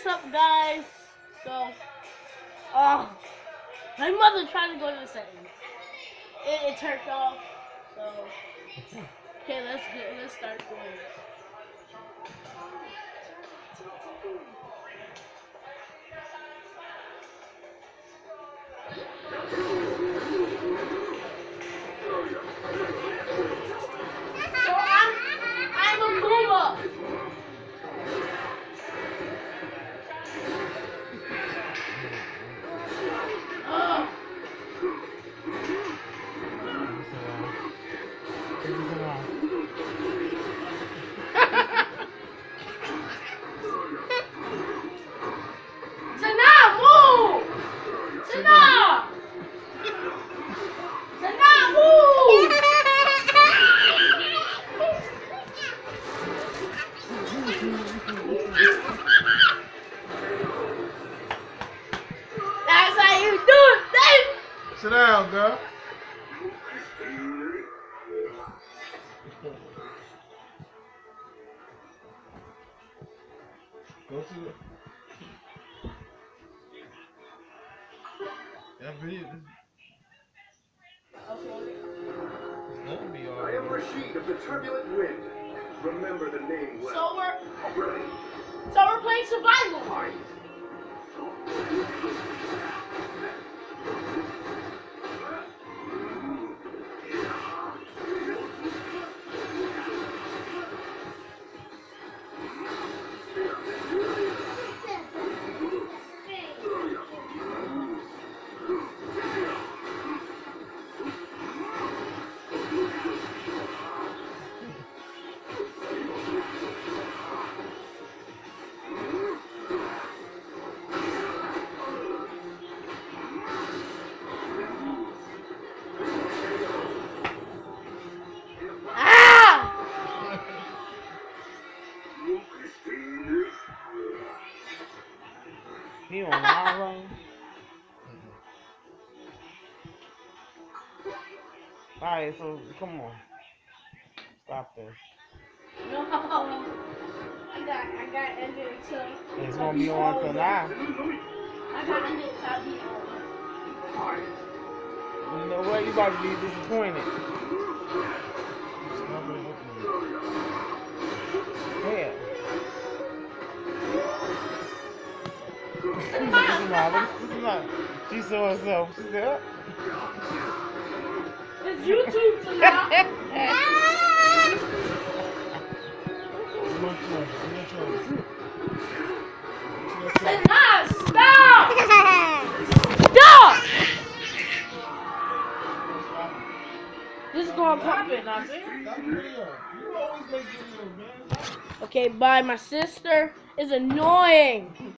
what's up, guys? So, my mother tried to go to the settings. It turned off. So, okay, let's start doing this. So I'm a Puma. That's how you do it, baby. Sit down, girl. Go to the. That video. I am Rashid of the Turbulent Wind. Remember the name well. So we're playing survival. You on Harlem? Alright, so come on. Stop this. No, I got ended until. It's gonna be on till now. I got ended until I beat all. You know what? You about to be disappointed. Yeah. She saw herself. She said, oh. It's YouTube so now. Stop! Stop! This is gonna come in, I think. Okay, bye. My sister is annoying.